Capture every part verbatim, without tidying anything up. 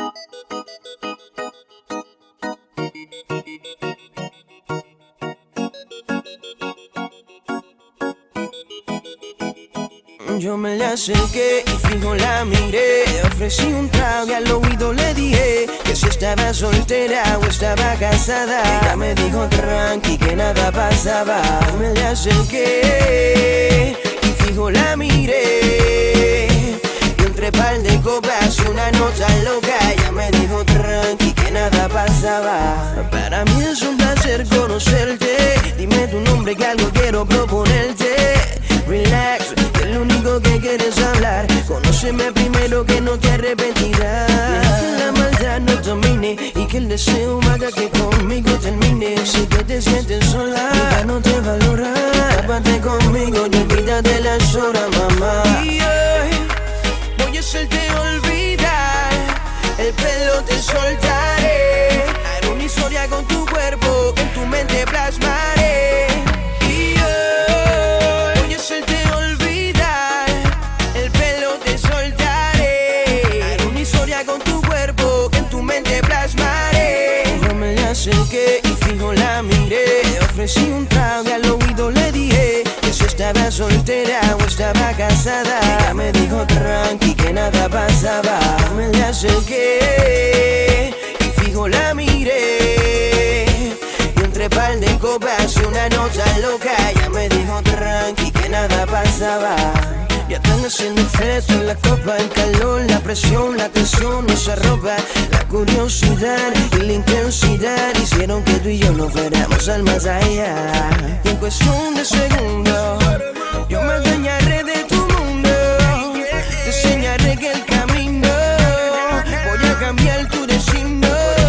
Yo me le acerqué y fijo la miré. Ofrecí un trago y al oído le dije que si estaba soltera o estaba casada. Ella me dijo tranqui que nada pasaba. Me le acerqué y fijo la miré. Y entre par de copas y una nota loca, ella me dijo tranqui que nada pasaba. Para mí es un placer conocerte. Dime tu nombre que algo quiero proponerte. Relax, que lo único que quieres hablar. Conóceme primero que no te arrepentirás. Deja que la maldad no domine y que el deseo haga que conmigo termine. Si que te sientes sola, ya no te valora. Tápate conmigo y olvídate las horas, mamá. Y hoy voy a hacerte olvidar. El pelo te soltaré. Haré una historia con tu cuerpo que en tu mente plasmaré. Acerqué y fijo la miré. Ofrecí un trago y al oído le dije que si estaba soltera o estaba casada. Ella me dijo tranqui que nada pasaba. Me le acerqué y fijo la miré. Y entre par de copas y una nota loca, ella me dijo tranqui que nada pasaba. Ya están haciendo efecto en la copa, el calor, la presión, la tensión nos arroba. La curiosidad y la intensidad hicieron que tú y yo nos fuéramos al más allá. Y en cuestión de segundos, yo me adueñaré de tu mundo. Te enseñaré que el camino, voy a cambiar tu destino.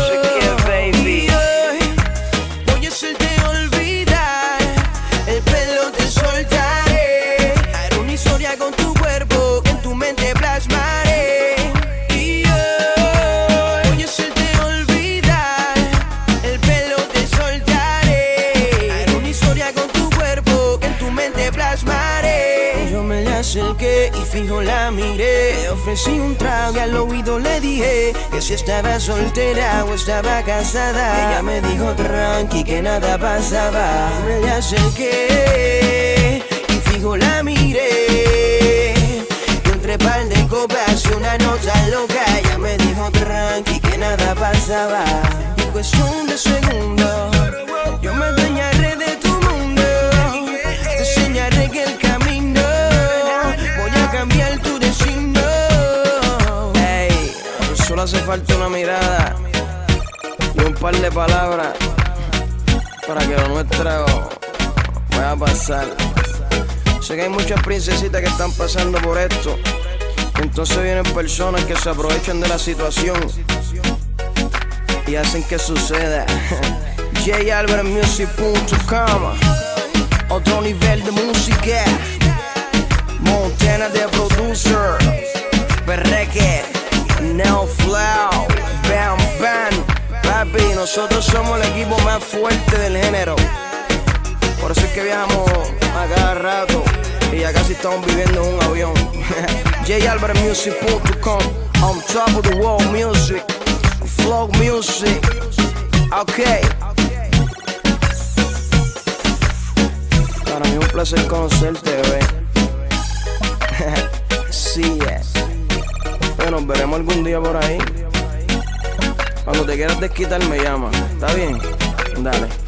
Y hoy voy a hacerte olvidar. El pelo te soltaré. Haré una historia con tu cuerpo que en tu mente plasmaré. Y hoy voy a hacerte olvidar. El pelo te soltaré. Haré una historia con tu cuerpo que en tu mente plasmaré. Yo me le acerqué y fijo la miré. Ofrecí un trago y al oído le dije que si estaba soltera o estaba casada. Ella me dijo tranqui que nada pasaba. Me le acerqué y fijo la miré. Y entre par de copas y una nota loca, ella me dijo tranqui que nada pasaba. Y en cuestión de segundos, yo me adueñaré de tu mundo. Te enseñaré que el camino, voy a cambiar tu destino. Ey, solo hace falta una mirada y un par de palabras para que lo nuestro vaya a pasar. Sé que hay muchas princesitas que están pasando por esto. Entonces vienen personas que se aprovechan de la situación y hacen que suceda. J Albert Music punto com. Otro nivel de música. Montana de producer. Perreque. Neo Flow. Bam Bam. Papi, nosotros somos el equipo más fuerte del género. Por eso es que viajamos a cada rato y ya casi estamos viviendo en un avión. J Albert Music punto com. On top of the world music. Flow music. Ok. Para mí es un placer conocerte, bebé. Sí, yeah. Bueno, nos veremos algún día por ahí. Cuando te quieras desquitar me llama. ¿Está bien? Dale.